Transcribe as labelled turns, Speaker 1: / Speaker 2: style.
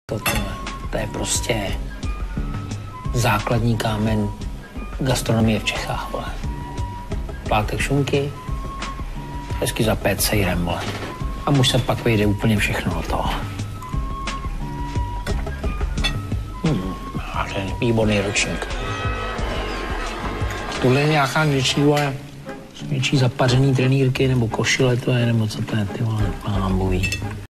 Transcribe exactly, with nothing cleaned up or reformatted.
Speaker 1: To, to, to je prostě základní kámen gastronomie v Čechách, vole. Plátek šunky, hezky zapét sejrem, vole. A muž se pak vejde úplně všechno do toho. Hmm, a to je výborný ročník. Tohle je nějaká něčí, vole, něčí zapařený trenýrky nebo košile to je, nebo co to je, ty vole, pán boví.